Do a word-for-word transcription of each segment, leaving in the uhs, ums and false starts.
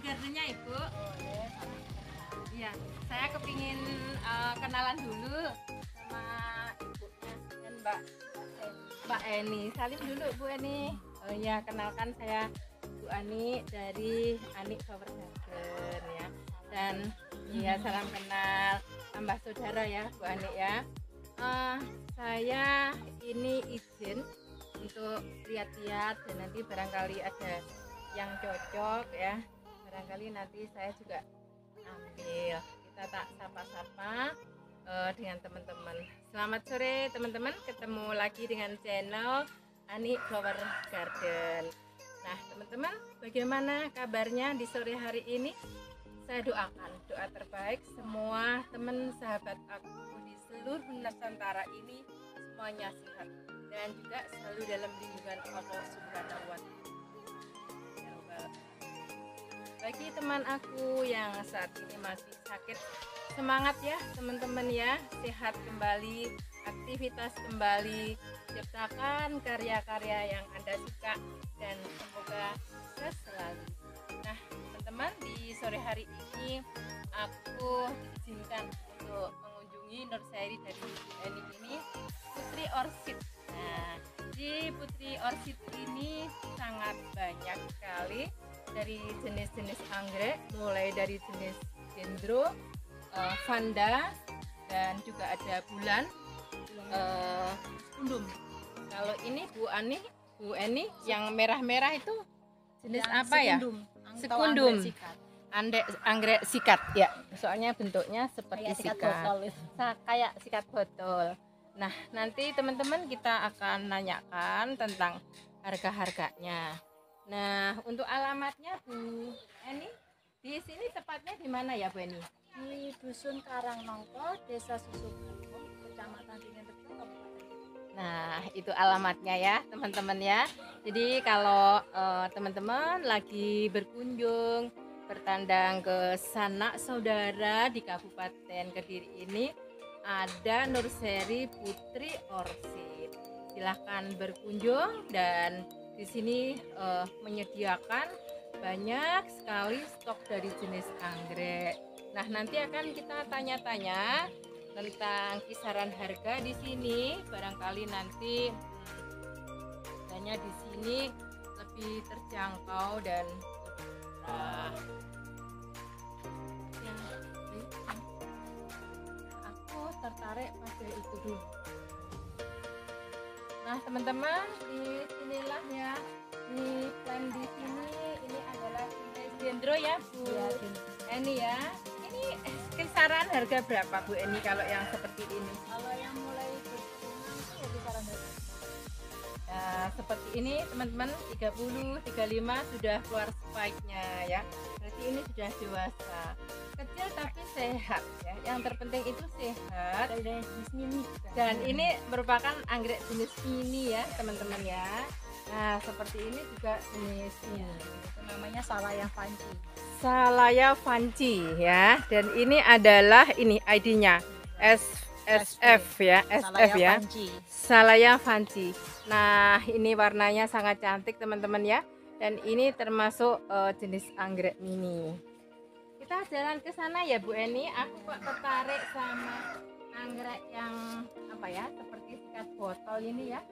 gardennya Ibu? Boleh. Iya, saya kepingin uh, kenalan dulu sama ibunya dan Mbak Mbak Eni. Salim dulu Bu Eni. Oh iya, kenalkan saya Bu Ani dari Ani Flower Garden ya. Dan iya, salam kenal, tambah saudara ya Bu Ani ya. Uh, saya ini izin untuk lihat-lihat dan nanti barangkali ada yang cocok ya, barangkali nanti saya juga ambil. Kita tak sapa-sapa uh, dengan teman-teman. Selamat sore teman-teman, ketemu lagi dengan channel Ani Flower Garden. Nah teman-teman, bagaimana kabarnya di sore hari ini? Saya doakan doa terbaik semua teman sahabat aku di seluruh Nusantara ini semuanya sehat dan juga selalu dalam lindungan Allah Subhanahu wa Ta'ala. Bagi teman aku yang saat ini masih sakit, semangat ya teman-teman ya, sehat kembali, aktivitas kembali, ciptakan karya-karya yang Anda suka dan semoga sukses selalu. Nah teman-teman, di sore hari ini aku diizinkan untuk mengunjungi nursery dari Eni ini, Putri Orchid. Nah, di Putri Orchid ini sangat banyak sekali dari jenis-jenis anggrek, mulai dari jenis dendro, uh, vanda, dan juga ada bulan, uh, undum. Kalau ini Bu Ani, Bu Eni, yang merah-merah itu jenis yang apa sekundum. ya? Sekundum. Anggrek, anggrek sikat ya, soalnya bentuknya seperti kayak sikat sikat, botol. Sa kayak sikat botol. Nah nanti teman-teman kita akan nanyakan tentang harga-harganya. Nah untuk alamatnya Bu Eni, di sini tepatnya di mana ya Bu Eni? Di Dusun Karangnongko, Desa Susukanung, Kecamatan Tinentebu, Kabupaten. Nah itu alamatnya ya teman-teman ya. Jadi kalau uh, teman-teman lagi berkunjung, bertandang ke sanak saudara di Kabupaten Kediri ini, ada nursery Putri Orchid. Silahkan berkunjung dan di sini uh, menyediakan banyak sekali stok dari jenis anggrek. Nah nanti akan kita tanya-tanya tentang kisaran harga di sini. Barangkali nanti harganya di sini lebih terjangkau dan murah. Ya, aku tertarik pada itu dulu. Nah teman-teman, di sinilah ya, di plan di sini ini adalah jenis dendro ya Bu Ya, Eni ya. Ini kisaran harga berapa Bu Eni kalau yang seperti ini? kalau yang mulai berbunga itu ya kisaran harga. Nah, seperti ini teman-teman, tiga puluh, tiga puluh lima sudah keluar spike-nya ya. Berarti ini sudah dewasa. Kecil tapi sehat ya. Yang terpenting itu sehat. Ada jenis mini juga. Dan ini merupakan anggrek jenis mini ya teman-teman ya. Nah seperti ini juga jenis Ya, itu namanya Salaya Fanci. Salaya Fanci ya. Dan ini adalah ini I D-nya S S F ya, S F Salaya ya. Fanci. Salaya Fanci. Nah ini warnanya sangat cantik teman-teman ya. Dan ini termasuk uh, jenis anggrek mini. Kita jalan ke sana ya Bu Eni. Aku kok tertarik sama anggrek yang apa ya, seperti sikat botol ini ya.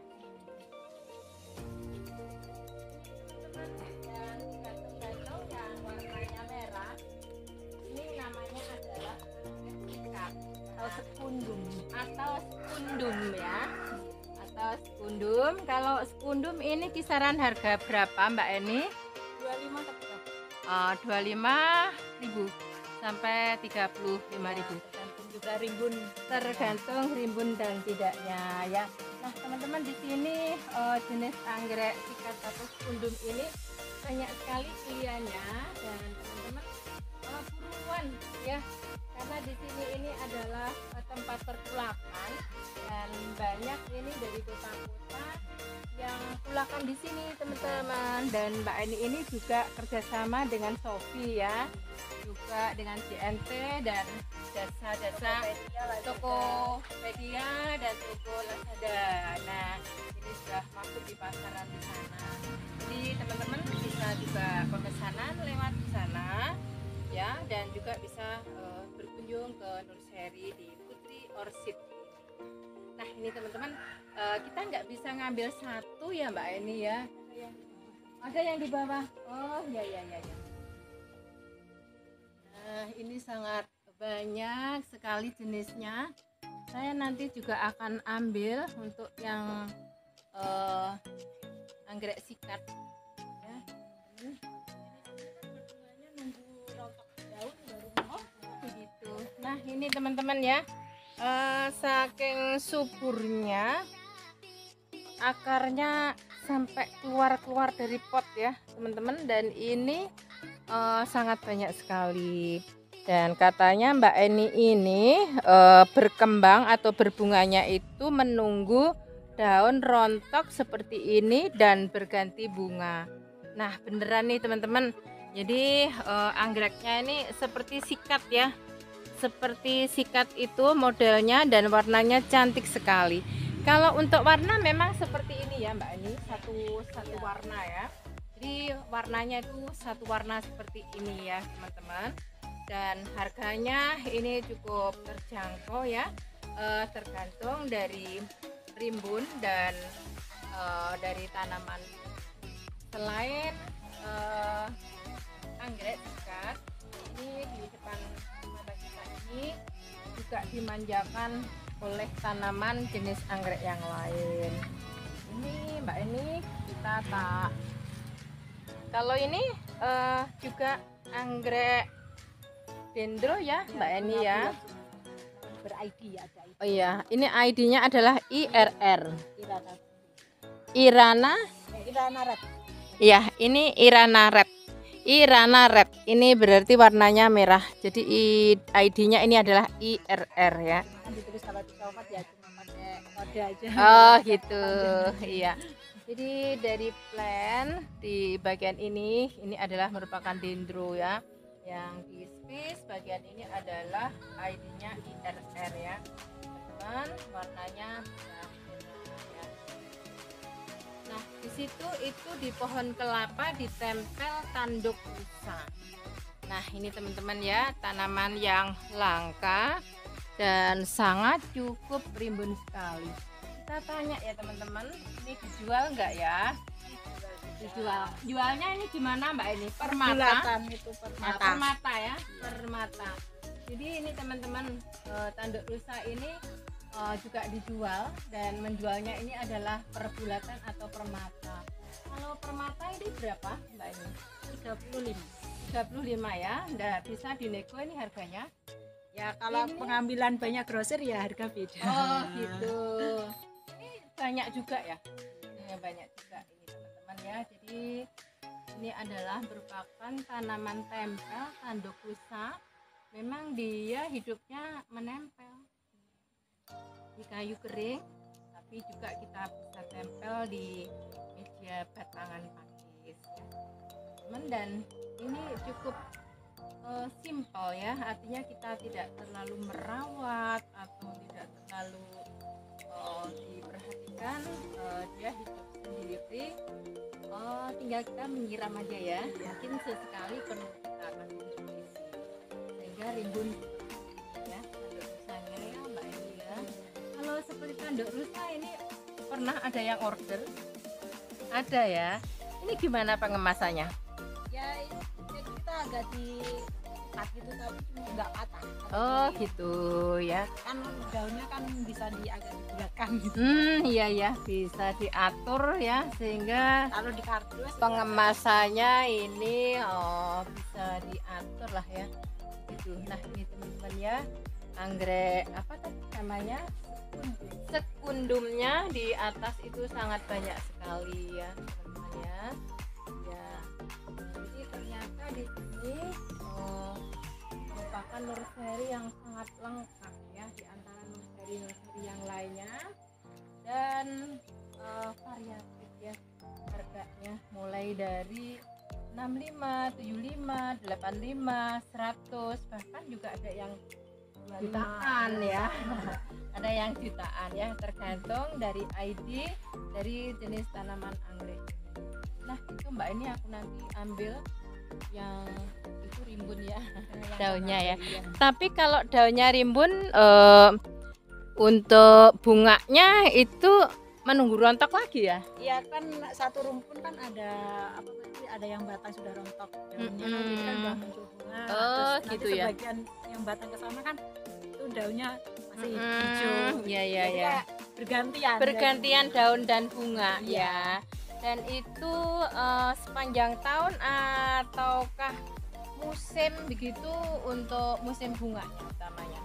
Dan gantung-gantung yang warnanya merah. Ini namanya adalah anggrek sikat atau sekundum atau sekundum ya. Atau sekundum. Kalau sekundum ini kisaran harga berapa Mbak Eni? dua puluh lima ke tiga puluh. Uh, dua puluh lima ribu sampai tiga puluh lima ribu, Tergantung juga rimbun. tergantung rimbun dan tidaknya ya. Nah teman-teman, di sini uh, jenis anggrek sikat atau sekundum ini banyak sekali pilihannya dan teman-teman uh, buruan ya, karena di sini ini adalah uh, tempat perkulakan dan banyak ini dari kota-kota yang kulakan di sini teman-teman. Dan Mbak Eni ini juga kerjasama dengan Sofi ya. juga dengan J N T dan jasa-jasa Tokopedia dan toko Lazada. Nah, ini sudah masuk di pasaran di sana. Jadi teman-teman bisa juga pemesanan lewat di sana ya, dan juga bisa uh, berkunjung ke Nurseri di Putri Orchid. Nah ini teman-teman, uh, kita nggak bisa ngambil satu ya Mbak Eni ya. Ada yang di bawah. Oh ya ya ya ya. Nah ini sangat banyak sekali jenisnya. Saya nanti juga akan ambil untuk yang uh, anggrek sikat ya. Hmm. Begitu. Nah ini teman-teman ya, uh, saking suburnya akarnya sampai keluar-keluar dari pot ya teman-teman, dan ini uh, sangat banyak sekali. Dan katanya Mbak Eni ini uh, berkembang atau berbunganya itu menunggu daun rontok seperti ini dan berganti bunga. Nah beneran nih teman-teman, jadi uh, anggreknya ini seperti sikat ya, seperti sikat itu modelnya dan warnanya cantik sekali. Kalau untuk warna memang seperti ini ya Mbak Eni, satu satu warna ya. Jadi warnanya itu satu warna seperti ini ya teman-teman. Dan harganya ini cukup terjangkau ya, e, tergantung dari rimbun dan e, dari tanaman. Selain e, anggrek sikat, ini di depan mata kita ini juga dimanjakan oleh tanaman jenis anggrek yang lain. Ini Mbak Eni kita tak. Kalau ini e, juga anggrek dendro ya Mbak Eni ya, ber-I D ya. Oh iya, ini I D-nya adalah I R R. Irana. Irana Red. Iya, ini Irana Red. Irana Red. Ini berarti warnanya merah. Jadi I D-nya ini adalah I R R ya. Ditulis kalau di Coklat ya cuma pakai kode aja. Oh gitu. Iya. Jadi dari plan di bagian ini, ini adalah merupakan dendro ya. Yang di space bagian ini adalah I D-nya I R R ya. Dan warnanya merah ya. Nah, di situ itu di pohon kelapa ditempel tanduk rusa. Nah, ini teman-teman ya, tanaman yang langka dan sangat cukup rimbun sekali. Kita tanya ya teman-teman, ini dijual enggak ya? Dijual. Jualnya ini gimana Mbak Eni? Per mata? Itu per Nah, mata. per mata ya, per mata. Jadi ini teman-teman, eh, tanduk rusa ini eh, juga dijual, dan menjualnya ini adalah per bulatan atau per mata. Kalau per mata ini berapa Mbak Eni? tiga puluh lima. tiga puluh lima ya. Nah, bisa dinego ini harganya. Ya kalau Ini- pengambilan banyak grosir ya harga beda. Oh gitu. Ini banyak juga ya. Ini banyak juga ini teman-teman ya. Jadi ini adalah merupakan tanaman tempel tanduk rusa. Memang dia hidupnya menempel di kayu kering, tapi juga kita bisa tempel di meja batangan pakis ya. Teman, dan ini cukup uh, simpel ya, artinya kita tidak terlalu merawat atau tidak terlalu uh, diperhatikan, uh, dia hidup sendiri. Oh, tinggal kita menyiram aja ya, mungkin sesekali perlu kita kasih nutrisi sehingga rimbun ya tanduk rusanya ya Mbak Eni ya. Kalau seperti tanduk rusa ini pernah ada yang order? Ada ya. Ini gimana pengemasannya? Ya jadi kita agak di cut gitu tapi cuma nggak patah. Oh gitu ya. Kan daunnya kan bisa di agak dibulatkan gitu. Hmm, iya ya, bisa diatur ya sehingga Kalau di kardus pengemasannya ini oh bisa diatur lah ya. Gitu. Nah, ini teman-teman ya, anggrek apa tadi namanya? Sekundumnya di atas itu sangat banyak sekali ya, teman-teman ya. Ya. Jadi ternyata di sini oh, merupakan nursery yang sangat lengkap ya di antara nursery-nursery yang lainnya, dan uh, variatif ya harganya, mulai dari enam puluh lima, tujuh puluh lima, delapan puluh lima, seratus, bahkan juga ada yang jutaan ya. Ada yang jutaan ya, tergantung dari I D dari jenis tanaman anggrek. Nah, itu Mbak ini aku nanti ambil yang itu rimbun ya, daunnya ya. Tapi kalau daunnya rimbun eh, untuk bunganya itu menunggu rontok lagi ya? Iya kan satu rumpun kan ada apa tadi, ada yang batang sudah rontok daunnya, Mm-mm. nanti kan udah muncul bunga. Oh, terus gitu nanti ya. sebagian yang batang ke sana kan itu daunnya masih Mm-mm. hijau. Iya, iya, Jadi iya. kayak bergantian. Bergantian daun dan bunga Iya. ya. Dan itu eh, sepanjang tahun ataukah musim begitu untuk musim bunganya utamanya?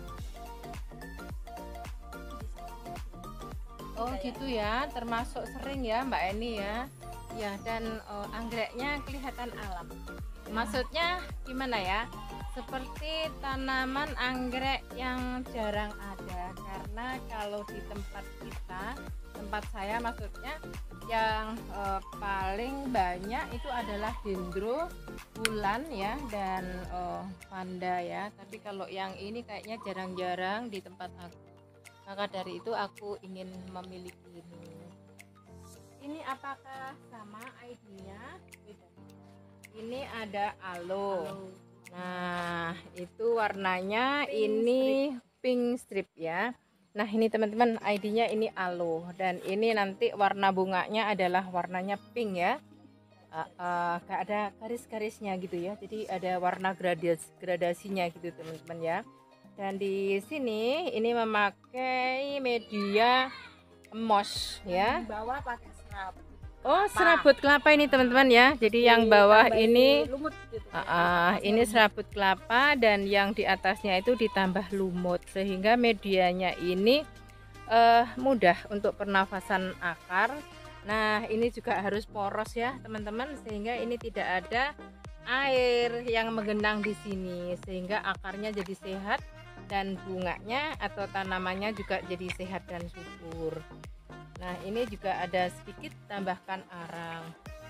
Oh gitu ya, termasuk sering ya Mbak Eni ya. Ya, dan eh, anggreknya kelihatan alam. Maksudnya gimana ya? Seperti tanaman anggrek yang jarang ada, karena kalau di tempat kita, tempat saya maksudnya yang eh, paling banyak itu adalah dendro, bulan ya, dan eh, panda ya. Tapi kalau yang ini kayaknya jarang-jarang di tempat aku. Maka dari itu aku ingin memiliki ini. Ini apakah sama I D-nya? Beda. Ini ada aloe. Nah, itu warnanya Pink ini pink strip ya. Nah, ini teman-teman I D-nya ini aloe, dan ini nanti warna bunganya adalah warnanya pink ya. Uh, uh, gak ada garis-garisnya gitu ya. Jadi ada warna gradas gradasinya gitu teman-teman ya. Dan di sini ini memakai media moss ya. Di bawah pakai serabut. Oh, serabut kelapa ini teman-teman ya. Jadi yang bawah Ditambahi ini lumut gitu. uh, uh, ini serabut kelapa, dan yang di atasnya itu ditambah lumut sehingga medianya ini uh, mudah untuk pernafasan akar. Nah, ini juga harus poros ya teman-teman, sehingga ini tidak ada air yang menggenang di sini, sehingga akarnya jadi sehat dan bunganya atau tanamannya juga jadi sehat dan subur. Nah, ini juga ada sedikit tambahkan arang.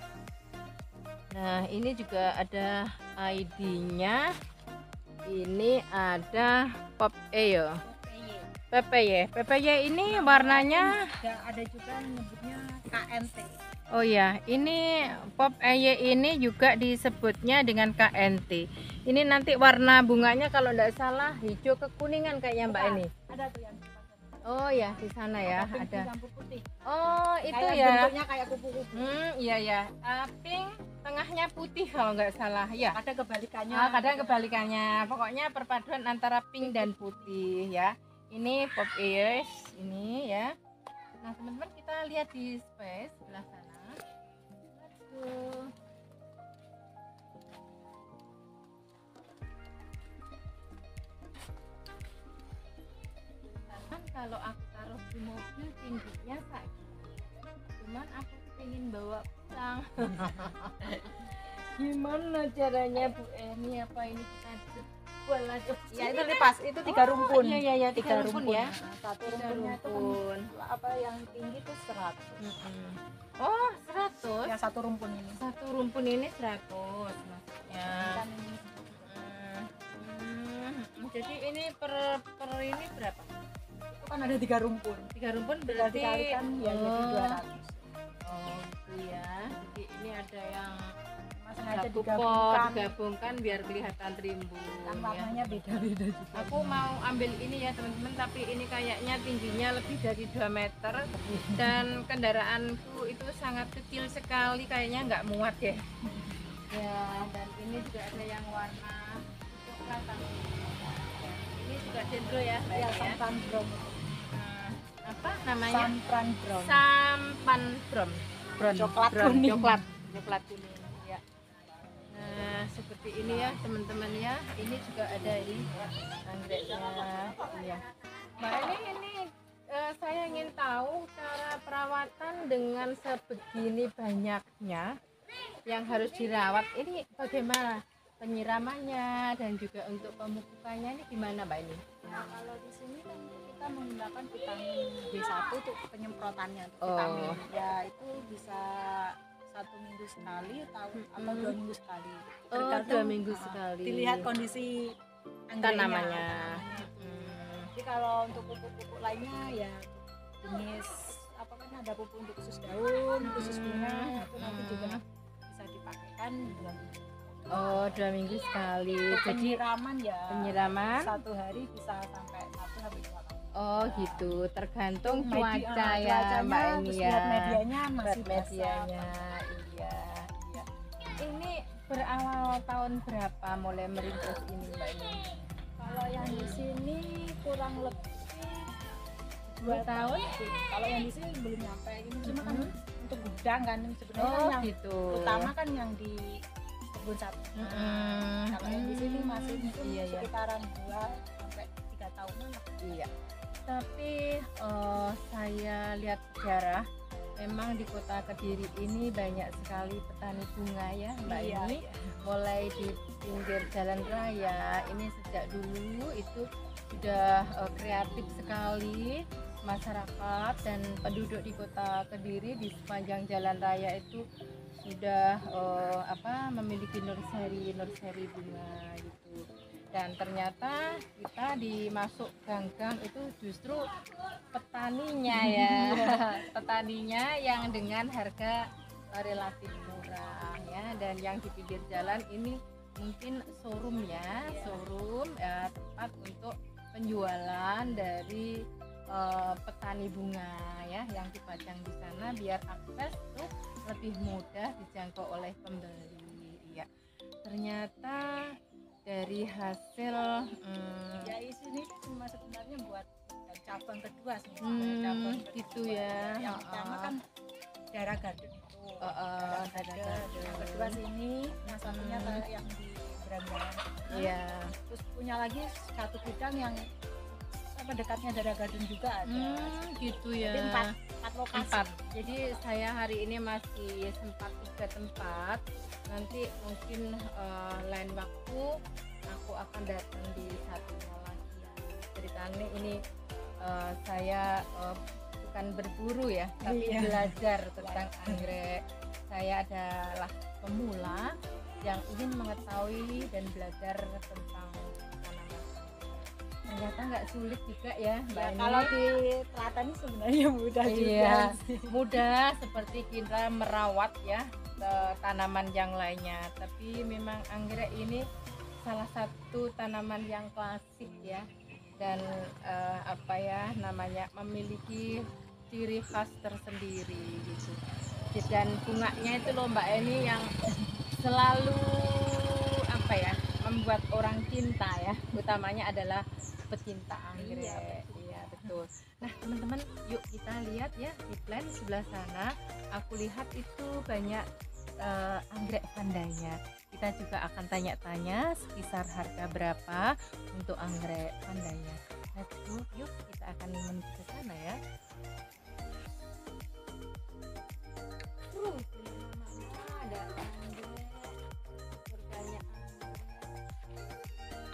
Nah, ini juga ada I D-nya. Ini ada pop eh ya. Pepeye. Pepeye ini warnanya Ada, ada juga nyebutnya K N T. oh ya, ini pop eye ini juga disebutnya dengan K N T. Ini nanti warna bunganya kalau tidak salah hijau kekuningan kayaknya Mbak ini. Ada tuh yang Oh ya, di sana ya pink ada. campur putih. Oh, itu Kayak ya. bentuknya kayak kupu-kupu. Hmm, iya ya. Uh, pink, tengahnya putih kalau nggak salah. Ya. Ada kebalikannya. Ah, kadang kebalikannya. Pokoknya perpaduan antara pink dan putih ya. Ini pop ears ini ya. Nah, teman-teman kita lihat di space sebelah sana. Aduh. Kan kalau aku taruh di mobil tingginya Kak. Cuman aku pengen bawa pulang. Gimana caranya Bu Eni? Apa ini kita jual aja? Ya itu lepas, itu tiga rumpun. Iya iya iya, tiga, rumpun, ya. Nah, satu Tiga rumpunnya itu rumpun. kan apa yang tinggi itu seratus. Mm-mm. Oh, seratus. Yang satu rumpun ini. Satu rumpun ini seratus maksudnya. Kan ini Hmm, hmm, jadi ini per per ini berapa? itu kan ada tiga rumpun. Tiga rumpun Tinggal berarti dikalikan ya jadi oh, dua ratus. oh gitu ya. Jadi ini ada yang Mas sengaja satu pot digabungkan. digabungkan biar kelihatan rimbun Kan ya. warnanya beda-beda juga. Aku mau ambil ini ya teman-teman, tapi ini kayaknya tingginya lebih dari dua meter dan kendaraanku itu sangat kecil sekali, kayaknya nggak muat ya. Ya, dan ini juga ada yang warna coklat. Ini juga dendro ya, Mbak Ya, Eni ya. sampan brom. Nah, apa namanya? Sampan brom. Sampan brom. Bron. Coklat Bron. kuning. Coklat, coklat kuning ya. Nah, seperti ini ya teman-teman ya. Ini juga ada ini anggreknya. Iya. Mbak ini ini eh, saya ingin tahu cara perawatan dengan sebegini banyaknya yang harus dirawat. Ini bagaimana penyiramannya dan juga untuk pemupukannya ini gimana Mbak ini? Nah, kalau di sini kan kita menggunakan vitamin B satu untuk penyemprotannya untuk Oh. vitamin. Ya itu bisa satu minggu sekali atau Mm-mm. atau dua minggu sekali. Oh, Tergantung, dua minggu uh, sekali. Dilihat kondisi anggreknya, Tanamannya. tanamannya. Hmm. Jadi kalau untuk pupuk-pupuk lainnya ya jenis apa kan ada pupuk untuk khusus daun, khusus bunga, itu nanti juga bisa dipakaikan dua minggu. Oh, dua minggu sekali. Untuk Jadi penyiraman ya penyiraman. satu hari bisa sampai satu sampai dua kali. Oh gitu, tergantung Medi- cuaca ah, ya cuacanya, Mbak ini terus ya. lihat medianya Berat masih basah. medianya, iya, iya. Ini berawal tahun berapa mulai merintis ini Mbak ini? Kalau yang di sini kurang lebih Dua tahun? sih. Kalau yang di sini belum nyampe ini cuma kan Mhm. untuk gudang kan sebenarnya Oh kan yang gitu. utama kan yang di kebun satu. Mm-mm. Kalau yang di sini masih mungkin Iya, iya. sekitaran dua sampai tiga tahunan lah. Iya. Tapi eh, saya lihat sejarah, memang di kota Kediri ini banyak sekali petani bunga ya Mbak Iya, ini. iya. Mulai di pinggir jalan raya ini sejak dulu itu sudah eh, kreatif sekali masyarakat dan penduduk di kota Kediri di sepanjang jalan raya itu sudah eh, apa memiliki nursery nursery bunga gitu. Dan ternyata kita di masuk gang-gang itu justru petaninya ya petaninya yang dengan harga eh, relatif murah ya, dan yang di pinggir jalan ini mungkin showroom ya, showroom ya, tempat untuk penjualan dari eh, petani bunga ya yang dipajang di sana biar akses tuh lebih mudah dijangkau oleh pembeli ya. Ternyata dari hasil hmm, Ya di sini sih cuma sebenarnya buat cabang kedua sih. hmm, cabang gitu ya. Yang pertama kan daerah Garden itu. Uh, uh, Daerah daerah Garden. Garden. Yang kedua sini, yang satunya Hmm. kayak yang di Berandalan. Iya. Terus punya lagi satu bidang yang apa dekatnya daerah Garden juga ada. Hmm, gitu ya. Jadi empat, empat lokasi. Empat. Jadi saya hari ini masih sempat tiga tempat. Nanti mungkin eh, lain waktu aku akan datang di satunya lagi ya. Ceritanya ini eh, saya eh, bukan berburu ya, tapi Iya. belajar tentang anggrek. Saya adalah pemula yang ingin mengetahui dan belajar tentang tanaman. Ternyata nggak sulit juga ya, Mbak Ya, Ani. kalau di telatani sebenarnya mudah juga Iya, sih. mudah seperti kita merawat ya eh, tanaman yang lainnya. Tapi memang anggrek ini salah satu tanaman yang klasik ya, dan eh, apa ya namanya memiliki ciri khas tersendiri gitu. Dan bunganya itu loh Mbak Eni yang selalu apa ya membuat orang cinta ya, utamanya adalah pecinta anggrek. Iya, Iya betul. Nah teman-teman, yuk kita lihat ya di plan sebelah sana. Aku lihat itu banyak eh, anggrek pandanya. Kita juga akan tanya-tanya sekitar harga berapa untuk anggrek pandanya. Let's go, yuk kita akan menuju ke sana ya. Uh, di mana-mana ada anggrek, surganya anggrek.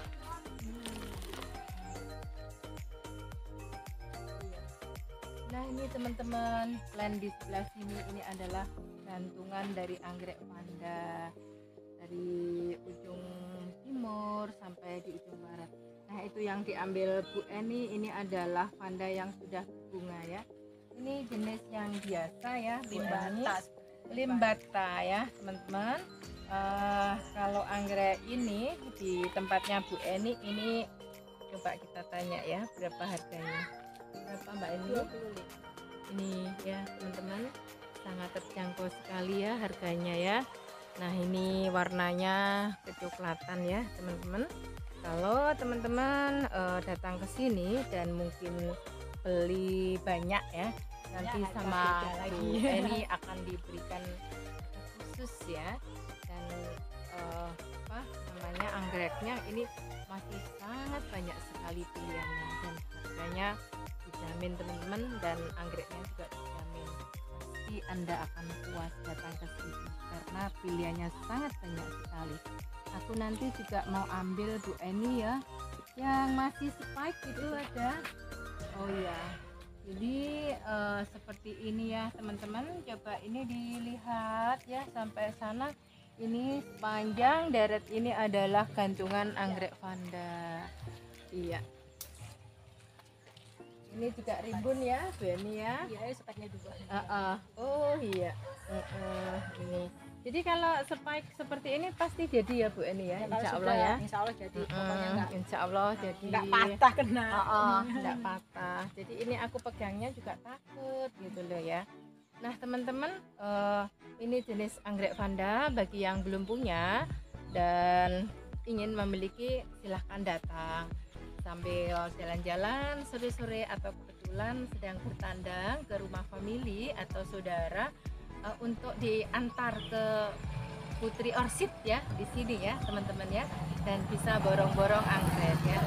Nah ini teman-teman, plan di sebelah sini ini adalah gantungan dari anggrek panda dari ujung timur sampai di ujung barat. Nah itu yang diambil Bu Eni ini adalah panda yang sudah berbunga ya. Ini jenis yang biasa ya, Bu Eni. Limbata. Limbata ya teman-teman. Eh, kalau anggrek ini di tempatnya Bu Eni ini coba kita tanya ya berapa harganya. Berapa Mbak Eni? dua puluh lima. Ini ya teman-teman, sangat terjangkau sekali ya harganya ya. Nah ini warnanya kecoklatan ya teman-teman. Kalau teman-teman eh, datang ke sini dan mungkin beli banyak ya, nanti Ya, sama beda lagi. Bu Eni akan diberikan khusus ya. Dan eh, apa namanya anggreknya ini masih sangat banyak sekali pilihannya, dan harganya dijamin teman-teman, dan anggreknya juga dijamin. Pasti Anda akan puas datang ke sini karena pilihannya sangat banyak sekali. Aku nanti juga mau ambil Bu Eni ya yang masih spike itu ada. Oh ya, Jadi eh, seperti ini ya teman-teman, coba ini dilihat ya sampai sana. Ini sepanjang deret ini adalah gantungan anggrek vanda. Iya. Ini juga rimbun ya, Bu Eni ya. Iya, speknya dua. Uh, uh. Oh iya. Uh, uh. Ini. Jadi kalau spike seperti ini pasti jadi ya Bu Eni ya, Ya, kalau insya sudah, Allah ya. Insya Allah jadi. Mm, Pokoknya enggak insya Allah jadi. enggak patah kena. Oh, oh, enggak patah. Jadi ini aku pegangnya juga takut gitu loh ya. Nah teman-teman, uh, ini jenis anggrek vanda bagi yang belum punya dan ingin memiliki silahkan datang sambil jalan-jalan sore-sore atau kebetulan sedang bertandang ke rumah famili atau saudara uh, untuk diantar ke Putri Orchid ya di sini ya teman-teman ya, dan bisa borong-borong anggrek ya.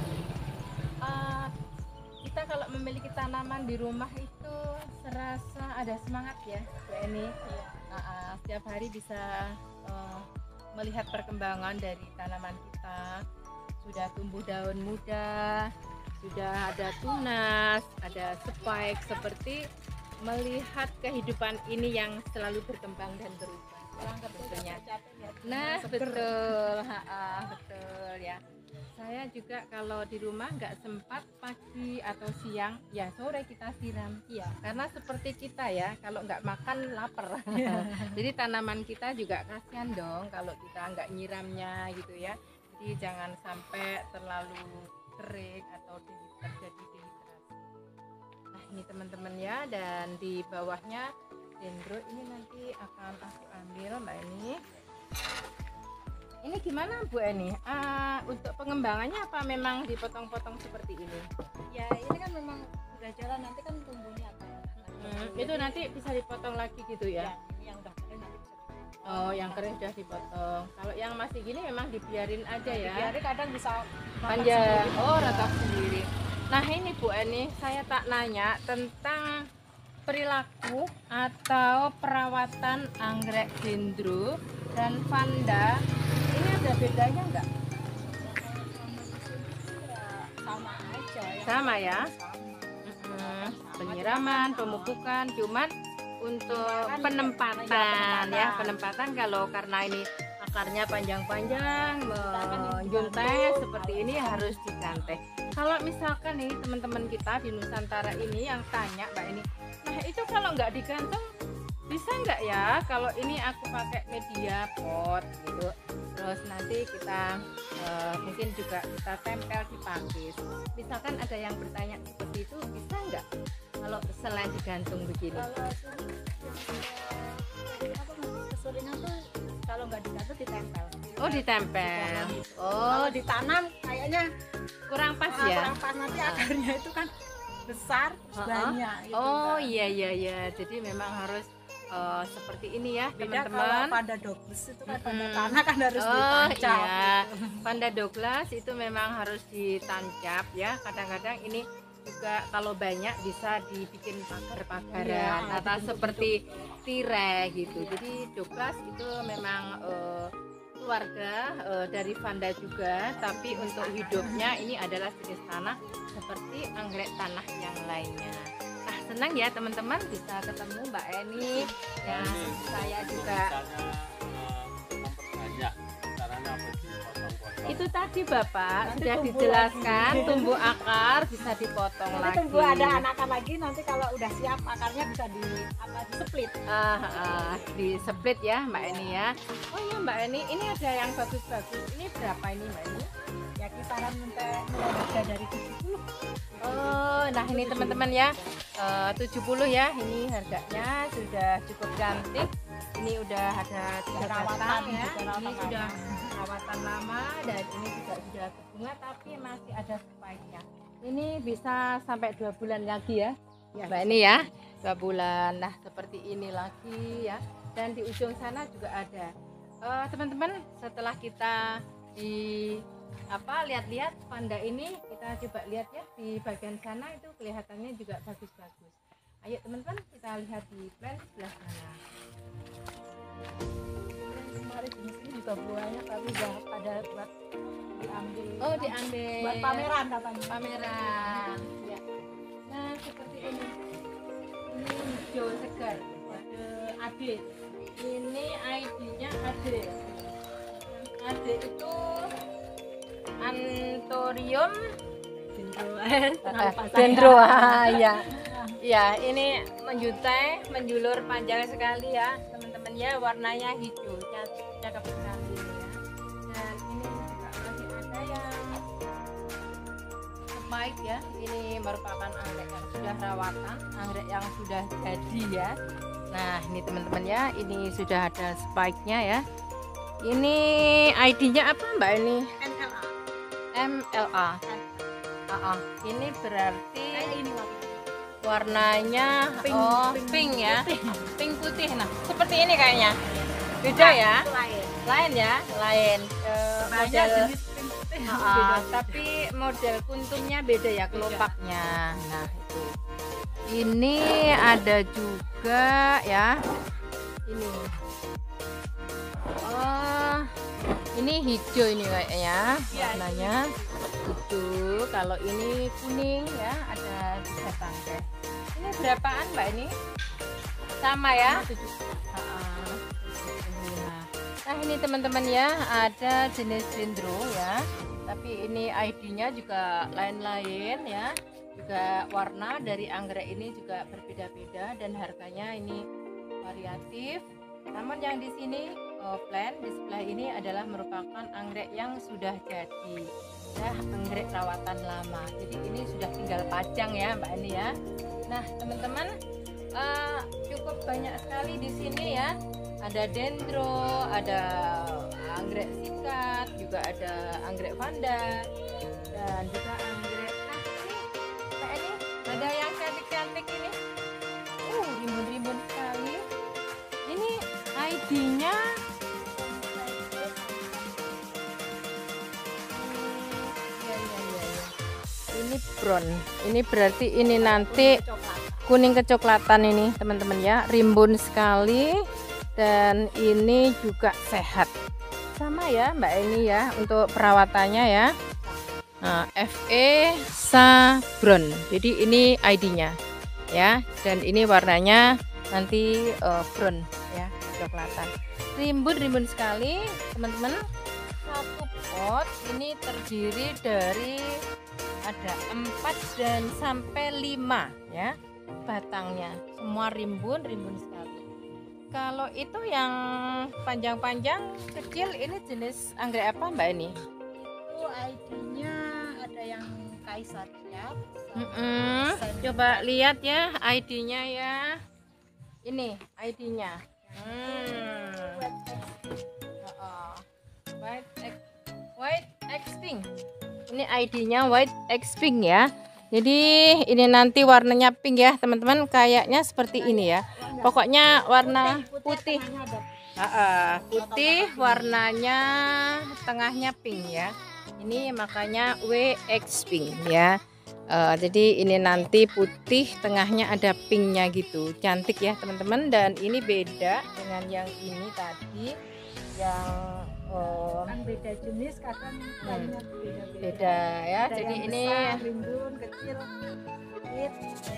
Uh, kita kalau memiliki tanaman di rumah itu serasa ada semangat ya Bu Eni. Iya. Uh, uh, setiap hari bisa uh, melihat perkembangan dari tanaman kita, sudah tumbuh daun muda, sudah ada tunas, ada spike, seperti melihat kehidupan ini yang selalu berkembang dan berubah. Sebetulnya. Nah betul, ha -ha, betul ya. Saya juga kalau di rumah nggak sempat pagi atau siang, ya sore kita siram. Iya. Karena seperti kita ya, kalau nggak makan lapar. Jadi tanaman kita juga kasihan dong kalau kita nggak nyiramnya gitu ya. Jadi jangan sampai terlalu kering atau di- terjadi dehidrasi. Nah ini teman-teman ya, dan di bawahnya dendro ini nanti akan aku ambil Mbak Eni. Ini gimana Bu Eni? Uh, untuk pengembangannya apa memang dipotong-potong seperti ini? Ya ini kan memang udah jalan, nanti kan tumbuhnya apa? Hmm, itu nanti bisa dipotong lagi gitu ya? Yang, yang udah kering nanti bisa dipotong. Oh, yang kering sudah dipotong. Kalau yang masih gini memang dibiarin aja ya? Biarin kadang bisa Panjang. Oh, retak sendiri. Nah ini Bu Eni, saya tak nanya tentang perilaku atau perawatan anggrek dendro dan vanda. Ini ada bedanya enggak? sama aja ya. Sama ya? Sama. Mm-mm. Penyiraman, pemupukan, cuman untuk Kan penempatan ya, penempatan. ya, penempatan kalau karena ini akarnya panjang-panjang, menjuntai digantung. seperti ini harus diganti. Kalau misalkan nih teman-teman kita di Nusantara ini yang tanya Mbak ini, nah itu kalau nggak digantung bisa nggak ya kalau ini aku pakai media pot gitu, terus nanti kita uh, mungkin juga kita tempel di pakis. Misalkan ada yang bertanya seperti itu, bisa nggak kalau selain digantung begini? Kalau sering apa keseringan tuh kalau nggak digantung ditempel. Oh ditempel. Oh Kalau ditanam kayaknya kurang pas ah, ya. kurang pas, nanti akarnya itu kan besar terus Uh-uh. banyak gitu, Oh kan. iya iya iya. Jadi memang harus uh, seperti ini ya Beda kalau teman-teman. pada douglas itu kan pada Mm-mm. tanah kan harus Oh ditancap. iya, Vanda Douglas itu memang harus ditancap ya. Kadang-kadang ini juga kalau banyak bisa dibikin pagar-pagaran Iya, atau dibentuk-bentuk. seperti tirai gitu. Jadi Douglas itu memang eh, keluarga eh, dari Vanda juga, tapi untuk hidupnya ini adalah jenis tanah seperti anggrek tanah yang lainnya. Nah senang ya teman-teman bisa ketemu Mbak Eni ya. Saya juga memperbanyak caranya apa dipotong-potong. itu tadi Bapak Nanti sudah tumbuh dijelaskan lagi. tumbuh akar bisa dipotong Nanti lagi. tunggu ada anakan lagi, nanti kalau udah siap akarnya bisa di apa di split. Ah, ah, di split ya Mbak Eni ya. Oh iya Mbak Eni, ini ada yang bagus-bagus. Ini berapa ini Mbak Eni? Ya kisaran mulai mulai harga dari tujuh puluh. Oh, nah ini teman-teman ya, eh, tujuh puluh ya. Ini harganya sudah cukup cantik. Ini udah ada tiga Perawatan batang ya. juga, Ini perawatan sudah lama. perawatan lama dan ini juga sudah berbunga tapi masih ada spike-nya. Ini bisa sampai dua bulan lagi ya. Ya, Mbak ini ya, dua bulan. Nah seperti ini lagi ya. Dan di ujung sana juga ada. Eh, teman-teman, setelah kita di apa lihat-lihat Vanda ini, kita coba lihat ya di bagian sana itu kelihatannya juga bagus-bagus. Ayo teman-teman kita lihat di plan sebelah sana. kemarin di sini juga buahnya tapi udah pada buat diambil. Oh diambil. Buat pameran katanya. Pameran. Ya. Nah seperti ini ini hijau segar ada Ade. Ini I D-nya Ade. Ade itu Anthurium dendro. Ya. Ya, ini menjutai, menjulur panjang sekali ya, teman-teman ya, warnanya hijau, cakep sekali ya. Dan ini juga masih ada yang spike ya. Ini merupakan anggrek yang sudah rawatan, anggrek yang sudah jadi ya. Nah, ini teman-teman ya, ini sudah ada spike-nya ya. Ini I D-nya apa Mbak ini? M L A. M L A. Ah, ah. Ini berarti Kayak ini warna. warnanya Pink, oh pink pink ya, putih. pink putih. Nah, seperti ini kayaknya. Beda ya? Itu lain. Lain ya, lain. Eh, Banyak model jenis pink putih. Ah, beda. ah, tapi model kuntumnya beda ya, kelopaknya. Nah, itu. Ini ada juga ya. Ini. Oh, ini hijau ini kayaknya warnanya. Hijau. Kalau ini kuning ya, ada tiga tangkai. Ini berapaan Mbak ini? Sama ya? Ah, nah. Nah, ini teman-teman ya, ada jenis dendro ya. Tapi ini I D-nya juga lain-lain ya. Juga warna dari anggrek ini juga berbeda-beda dan harganya ini variatif. Namun yang di sini oh, plan di sebelah ini adalah merupakan anggrek yang sudah jadi. Ya, anggrek rawatan lama. Jadi ini sudah tinggal pajang ya, Mbak Ani ya. Nah, teman-teman, uh, cukup banyak sekali di sini ya. Ada dendro, ada anggrek sikat, juga ada anggrek vanda, dan juga anggrek. Nah, ini Mbak Ani, ada yang cantik-cantik ini. Uh, rimbun-rimbun sekali. Ini I D-nya ini brown. Ini berarti ini nanti kuning kecoklatan ini teman-teman ya, rimbun sekali dan ini juga sehat. Sama ya Mbak ini ya untuk perawatannya ya. Nah, F E Sabron. Jadi ini I D-nya ya, dan ini warnanya nanti uh, brown ya, kecoklatan. Rimbun-rimbun sekali teman-teman. Satu pot ini terdiri dari ada empat dan sampai lima ya batangnya, semua rimbun rimbun sekali. Kalau itu yang panjang-panjang kecil ini jenis anggrek apa Mbak ini? Itu I D-nya ada yang kaisar ya. Mm -mm. Coba lihat ya I D-nya ya. Ini I D-nya. Hmm. White X, White X Pink. Ini I D-nya White X Pink ya. Jadi ini nanti warnanya pink ya teman-teman, kayaknya seperti ini ya. Pokoknya warna putih. Uh, putih, warnanya tengahnya pink ya. Ini makanya W X Pink ya. Uh, jadi ini nanti putih, tengahnya ada pinknya gitu, cantik ya teman-teman. Dan ini beda dengan yang ini tadi, yang oh, kan beda jenis, kadang Hmm. beda beda ya. Ada Jadi yang ini besar, rimbun kecil, kulit,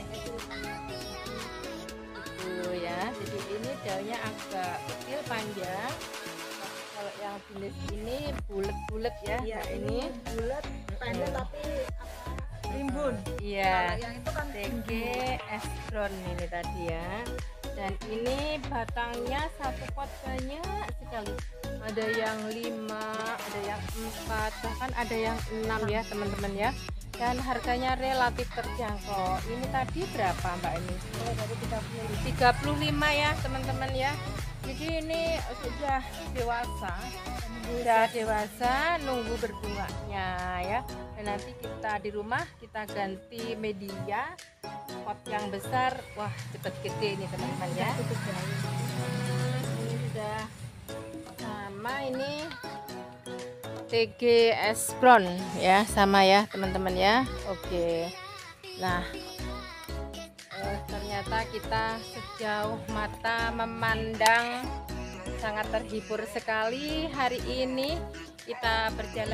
tuh ya. Jadi ini daunnya agak kecil panjang. Kalau yang jenis ini bulat-bulat ya. ya Nah, ini ini bulat pendek Hmm. tapi apa, rimbun. iya. Kalau yang itu kan T G Estron ini tadi ya. Dan ini batangnya satu pot banyak sekali. Ada yang lima, ada yang empat, bahkan ada yang enam ya teman-teman ya. Dan harganya relatif terjangkau. Ini tadi berapa Mbak ini? mulai dari tiga puluh. tiga puluh lima ya teman-teman ya. Jadi ini sudah dewasa, sudah dewasa nunggu berbunganya ya. Dan nanti kita di rumah kita ganti media pot yang besar. Wah, cepet gede ini teman-teman ya. Hmm, ini sudah sama, ini T G Espron ya, sama ya teman-teman ya. Oke. Nah, eh, ternyata kita sejauh mata memandang sangat terhibur sekali hari ini. Kita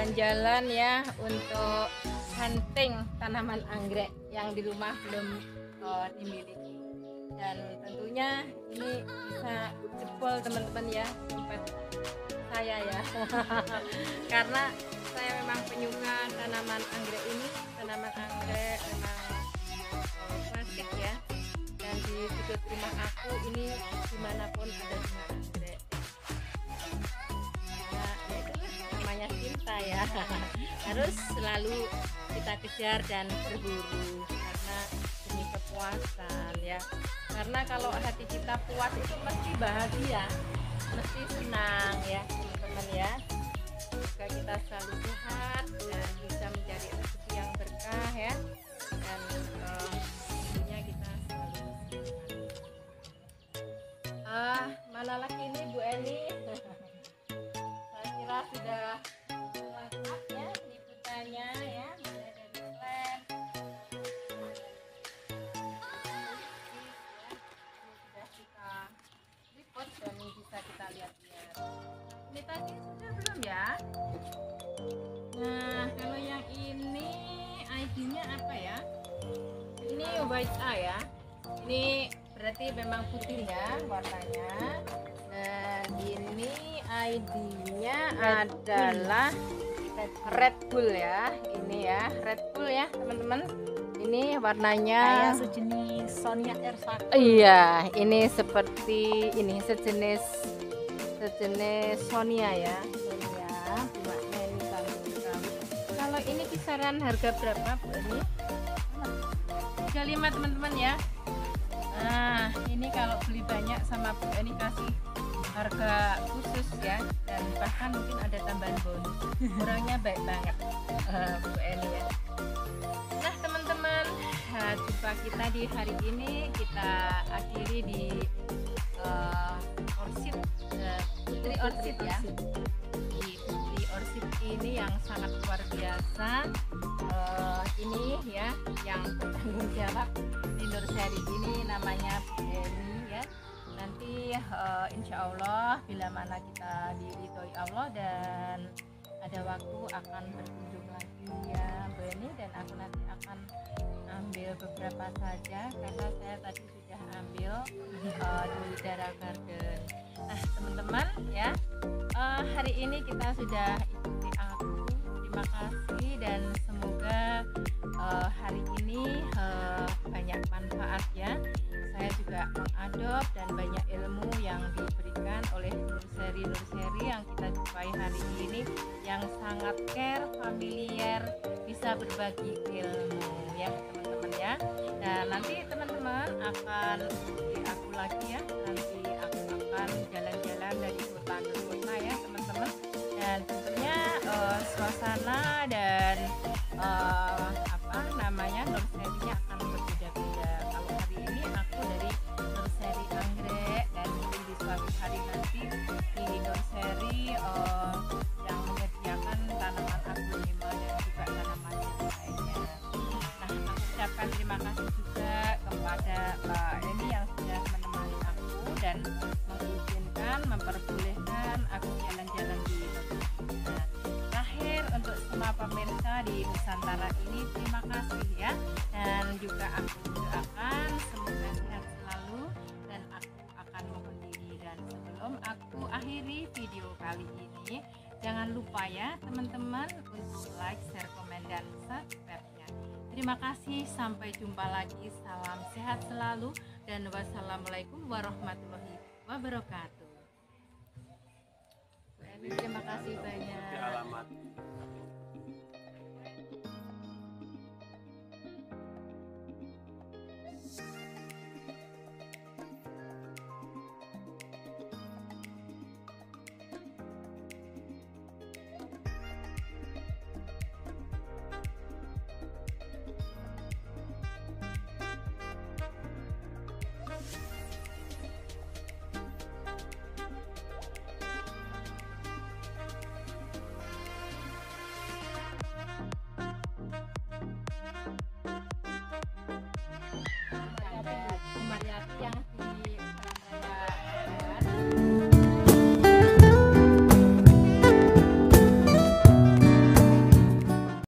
berjalan-jalan ya untuk hunting tanaman anggrek yang di rumah belum uh, dimiliki. Dan tentunya ini bisa jebol teman-teman ya, dompet saya ya. Karena saya memang penyuka tanaman anggrek ini. Tanaman anggrek memang uh, klasik ya, dan di sudut rumah aku ini dimanapun ada bunga anggrek. Nah, ya itulah namanya cinta ya. Harus selalu kita kejar dan berburu karena demi kepuasan ya. Karena kalau hati kita puas itu mesti bahagia, mesti senang ya teman-teman ya. Semoga kita selalu sehat dan bisa mencari rezeki yang berkah ya, dan uh, tentunya kita selalu sehat. Ah, mana lagi ini Bu Eni? Saya kira sudah lengkap ya liputannya ya, mulai dari lem, sudah kita liput dan bisa kita lihat-lihat. Ini tadi sudah belum ya? Nah, kalau yang ini I D-nya apa ya? Ini white A ya. Ini berarti memang putih ya warnanya. Dan ini I D-nya adalah Red Bull ya. Ini ya, Red Bull ya, teman-teman. Ini warnanya Kayak sejenis Sonia Ersa. iya, ini seperti ini sejenis sejenis Sonia ya. Sonia, bunganya ini tanggung. Kalau ini kisaran harga berapa Bu ini? tiga puluh lima teman-teman ya. Nah, ini kalau beli banyak sama Bu Eni kasih harga khusus ya, dan bahkan mungkin ada tambahan bonus. Orangnya baik banget uh, Bu Eni ya. Nah teman-teman, uh, jumpa kita di hari ini kita akhiri di uh, Orchid, uh, Putri Orchid ya. Di Putri Orchid ini yang sangat luar biasa. Uh, ini ya yang bertanggung jawab di nursery ini namanya Bu Eni ya. Nanti uh, insya Allah bila mana kita diridhoi Allah dan ada waktu akan berkunjung lagi ya Bu Eni, dan aku nanti akan ambil beberapa saja karena saya tadi sudah ambil uh, di Dara Garden. Nah teman-teman ya, uh, hari ini kita sudah ikuti aku. Terima kasih dan semoga uh, hari ini uh, banyak manfaat ya. Saya juga mengadop dan banyak ilmu yang diberikan oleh nursery-nursery yang kita jumpai hari ini yang sangat care, familiar, bisa berbagi ilmu ya teman-teman ya. Dan nanti teman-teman akan ikuti aku lagi ya. Nanti aku akan jalan-jalan dari kota ke kota ya teman-teman. Dan tentunya uh, suasana dan uh, apa namanya nursery-nya akan berbeda-beda. Kalau hari ini aku dari nursery anggrek, dan mungkin di suatu hari nanti di nursery uh, yang menyediakan tanaman aglonema dan juga tanaman yang lainnya. Nah, aku ucapkan terima kasih juga kepada Mbak Eni yang sudah menemani aku dan mengizinkan, memperbolehkan aku jalan-jalan di Nusantara. Terakhir untuk semua pemirsa di Nusantara ini, terima kasih ya, dan juga aku doakan semoga sehat selalu dan aku akan mohon diri. Dan sebelum aku akhiri video kali ini, jangan lupa ya teman-teman untuk like, share, komen, dan subscribe-nya. Terima kasih, sampai jumpa lagi. Salam sehat selalu dan wassalamualaikum warahmatullahi wabarakatuh. Bu Eni, terima kasih banyak. Alamat